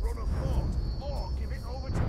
run a fort, or give it over to...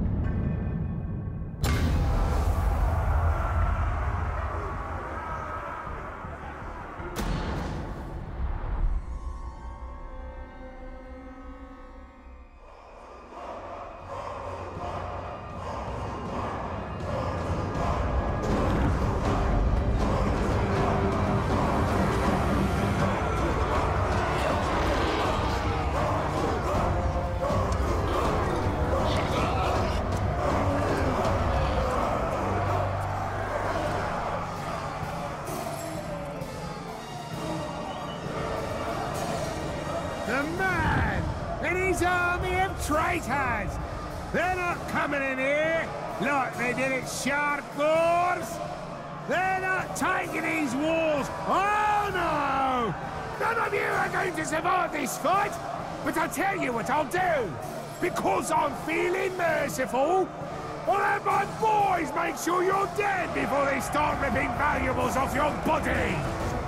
The man and his army of traitors! They're not coming in here like they did at Sharp Moors! They're not taking these walls! Oh no! None of you are going to survive this fight! But I'll tell you what I'll do! Because I'm feeling merciful, I'll have my boys make sure you're dead before they start ripping valuables off your body!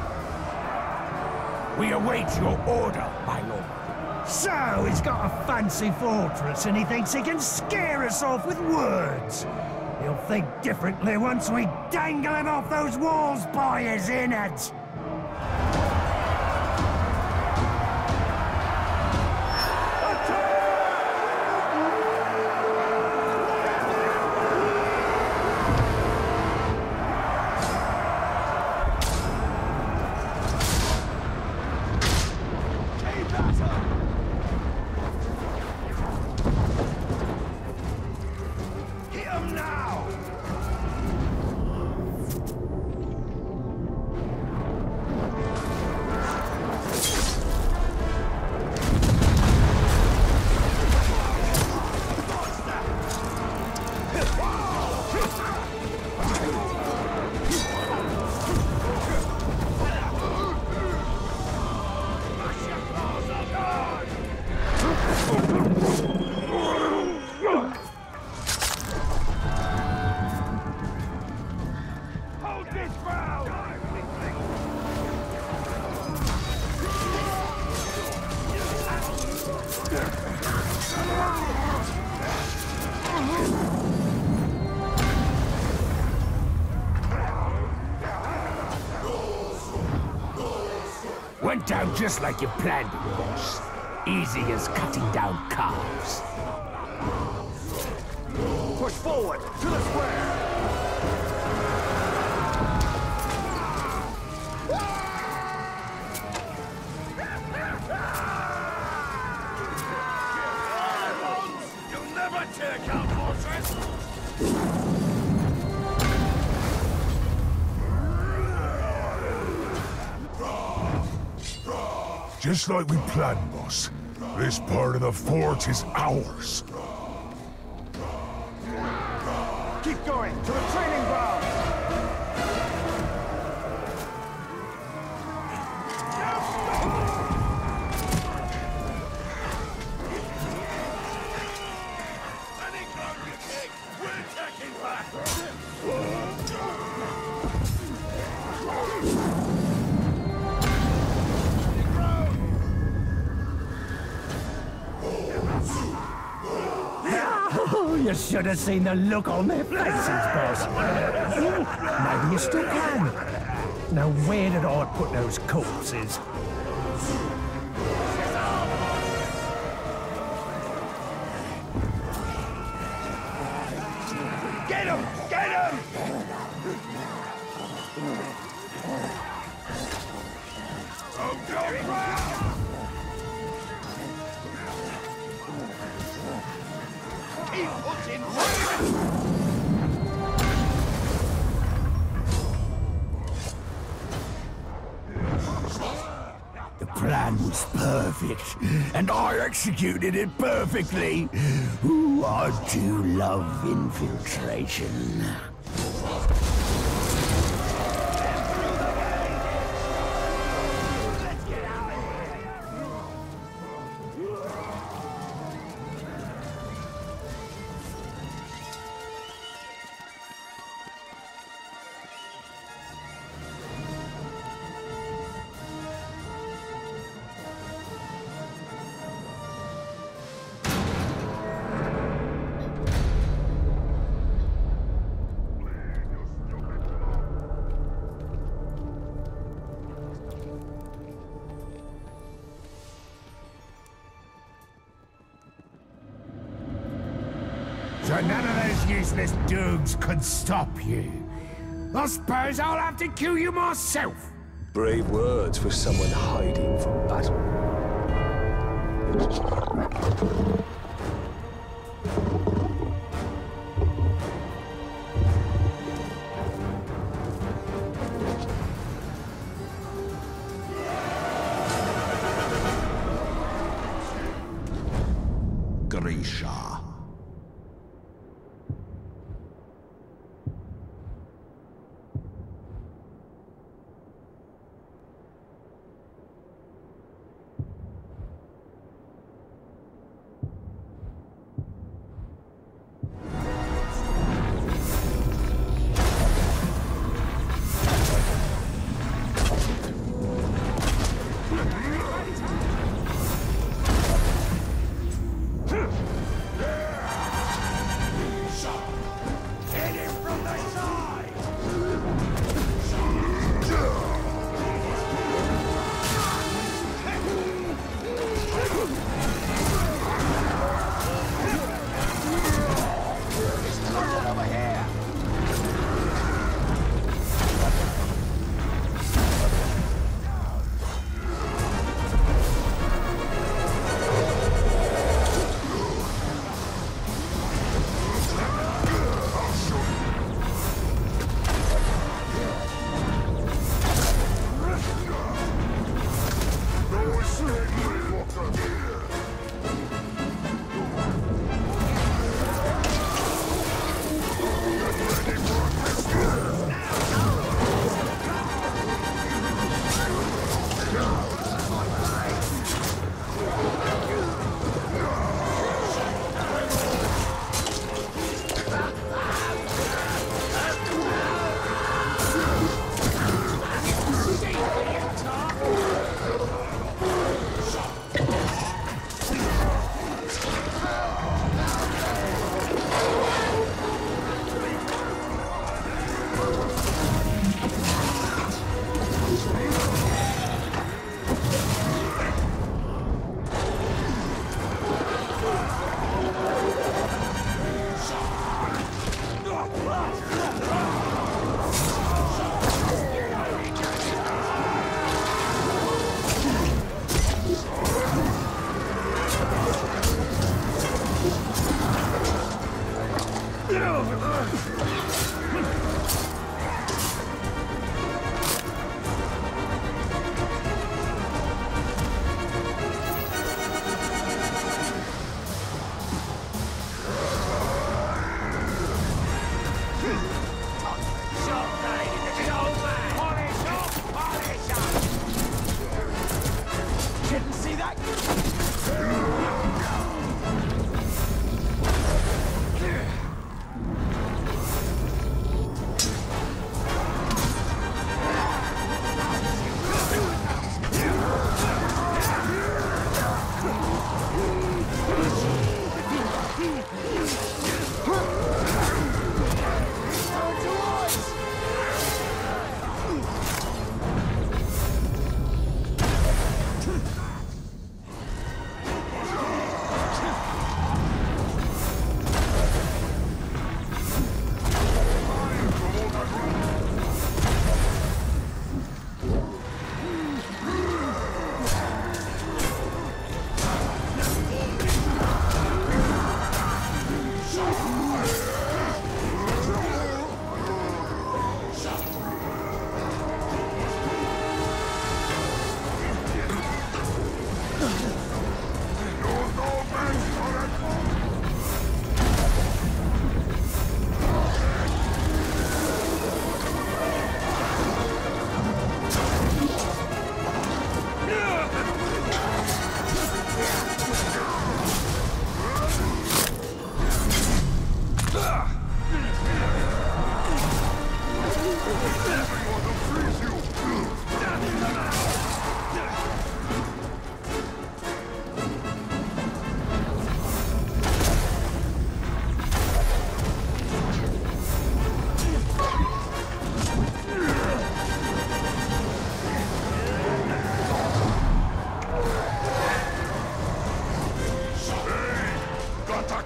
We await your order, my lord. So, he's got a fancy fortress and he thinks he can scare us off with words. He'll think differently once we dangle him off those walls by his innards. Went down just like you planned it, boss. Easy as cutting down calves. Push forward, to the square! You'll never take out fortress! Just like we planned, boss. This part of the fort is ours. Keep going, to the training ground! Any ground you take, we're taking back! You should have seen the look on their faces, boss. Maybe you still can. Now, where did I put those corpses? Get him! Get him! Oh, go! Keep pushing! The plan was perfect, and I executed it perfectly. Ooh, I do love infiltration. So none of those useless dudes could stop you. I suppose I'll have to kill you myself. Brave words for someone hiding from battle. Grisha.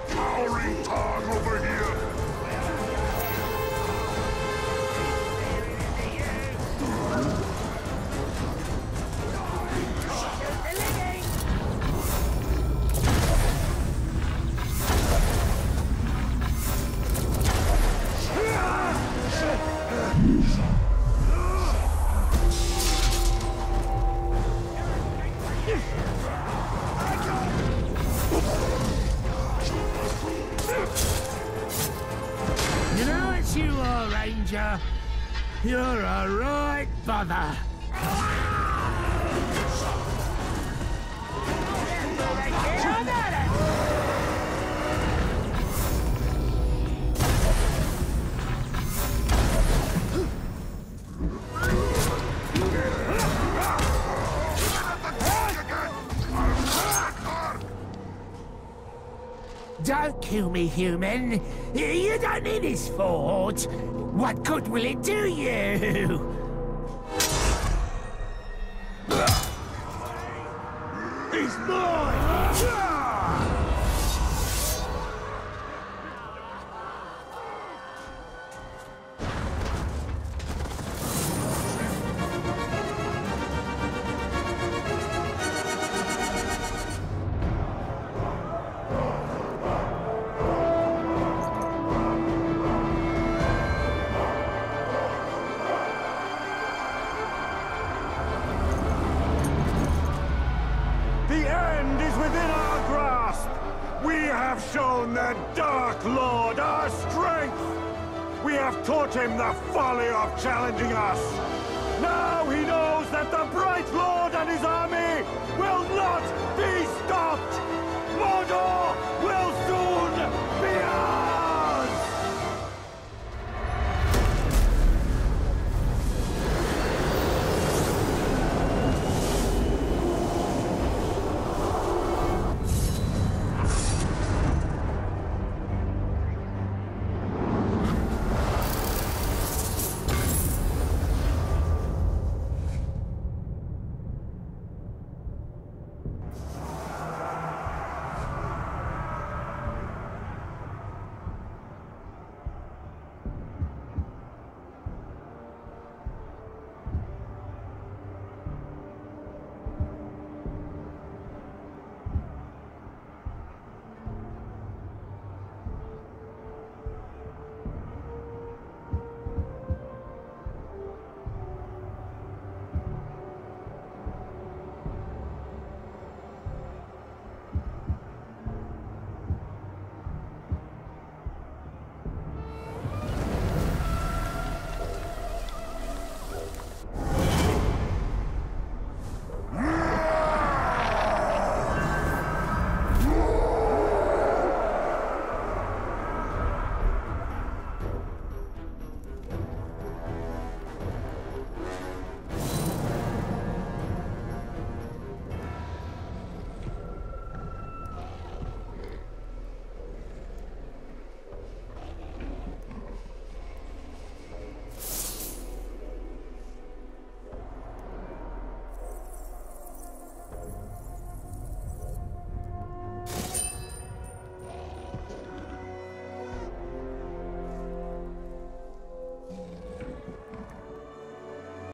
towering tongue over here! You know what you are, Ranger? You're a right bother. Don't kill me, human. You don't need his fort. What good will it do you? He's mine! The end is within our grasp! We have shown the Dark Lord our strength! We have taught him the folly of challenging us! Now he knows that the Bright Lord